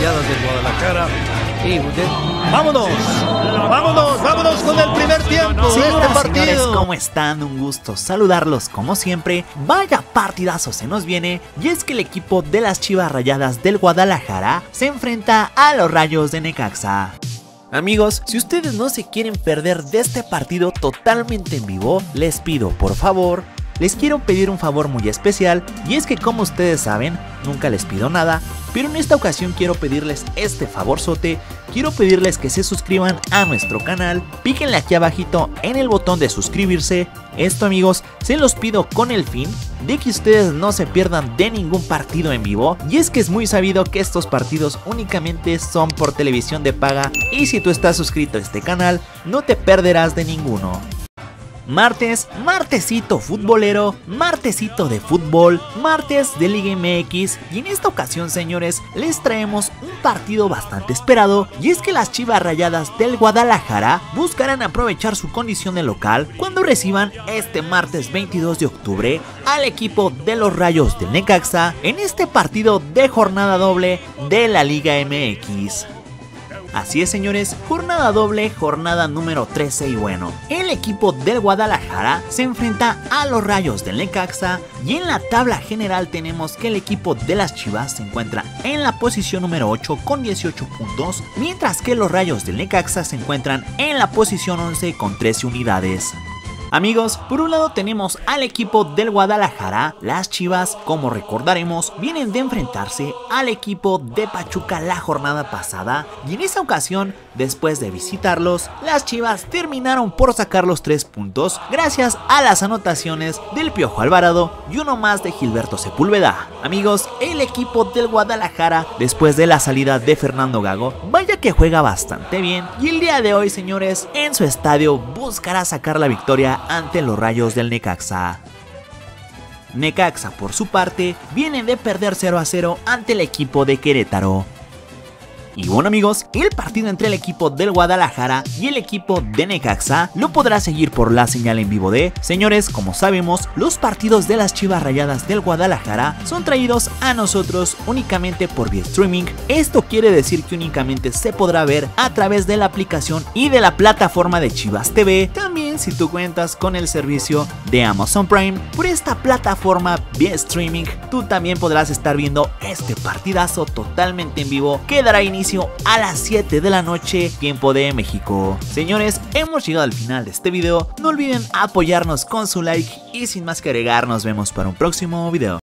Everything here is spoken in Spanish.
Rayadas del Guadalajara. Y vámonos con el primer tiempo de este partido. Señores, ¿cómo están? Un gusto saludarlos como siempre. Vaya partidazo se nos viene, y es que el equipo de las Chivas Rayadas del Guadalajara se enfrenta a los Rayos de Necaxa. Amigos, si ustedes no se quieren perder de este partido totalmente en vivo, les pido por favor, les quiero pedir un favor muy especial, y es que como ustedes saben, nunca les pido nada, pero en esta ocasión quiero pedirles este favorzote. Quiero pedirles que se suscriban a nuestro canal, píquenle aquí abajito en el botón de suscribirse. Esto, amigos, se los pido con el fin de que ustedes no se pierdan de ningún partido en vivo, y es que es muy sabido que estos partidos únicamente son por televisión de paga, y si tú estás suscrito a este canal no te perderás de ninguno. Martesito futbolero, martesito de fútbol, martes de Liga MX, y en esta ocasión, señores, les traemos un partido bastante esperado, y es que las Chivas Rayadas del Guadalajara buscarán aprovechar su condición de local cuando reciban este martes 22 de octubre al equipo de los Rayos del Necaxa en este partido de jornada doble de la Liga MX. Así es, señores, jornada doble, jornada número 13, y bueno, el equipo del Guadalajara se enfrenta a los Rayos del Necaxa, y en la tabla general tenemos que el equipo de las Chivas se encuentra en la posición número 8 con 18 puntos, mientras que los Rayos del Necaxa se encuentran en la posición 11 con 13 unidades. Amigos, por un lado tenemos al equipo del Guadalajara. Las Chivas, como recordaremos, vienen de enfrentarse al equipo de Pachuca la jornada pasada, y en esa ocasión, después de visitarlos, las Chivas terminaron por sacar los 3 puntos gracias a las anotaciones del Piojo Alvarado y uno más de Gilberto Sepúlveda. Amigos, el equipo del Guadalajara, después de la salida de Fernando Gago, vaya que juega bastante bien, y el día de hoy, señores, en su estadio buscará sacar la victoria ante los Rayos del Necaxa. Necaxa, por su parte, viene de perder 0-0 ante el equipo de Querétaro. Y bueno, amigos, el partido entre el equipo del Guadalajara y el equipo de Necaxa lo podrá seguir por la señal en vivo de... Señores, como sabemos, los partidos de las Chivas Rayadas del Guadalajara son traídos a nosotros únicamente por vía streaming. Esto quiere decir que únicamente se podrá ver a través de la aplicación y de la plataforma de Chivas TV. También, si tú cuentas con el servicio de Amazon Prime, por esta plataforma vía streaming, tú también podrás estar viendo este partidazo totalmente en vivo que dará inicio a las 7 de la noche, tiempo de México. Señores, hemos llegado al final de este video. No olviden apoyarnos con su like, y sin más que agregar, nos vemos para un próximo video.